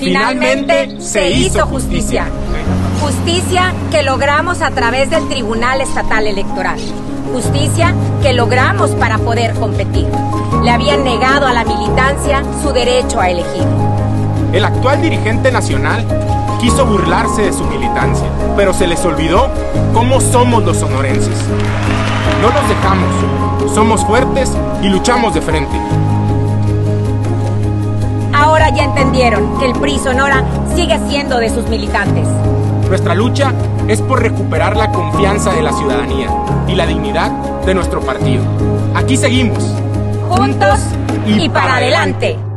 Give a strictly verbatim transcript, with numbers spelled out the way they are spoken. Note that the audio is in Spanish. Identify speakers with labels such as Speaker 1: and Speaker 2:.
Speaker 1: Finalmente se hizo justicia.
Speaker 2: Justicia que logramos a través del Tribunal Estatal Electoral. Justicia que logramos para poder competir. Le habían negado a la militancia su derecho a elegir.
Speaker 1: El actual dirigente nacional quiso burlarse de su militancia, pero se les olvidó cómo somos los sonorenses. No nos dejamos, somos fuertes y luchamos de frente.
Speaker 2: Ahora ya entendieron que el P R I Sonora sigue siendo de sus militantes.
Speaker 1: Nuestra lucha es por recuperar la confianza de la ciudadanía y la dignidad de nuestro partido. Aquí seguimos.
Speaker 2: Juntos y para adelante.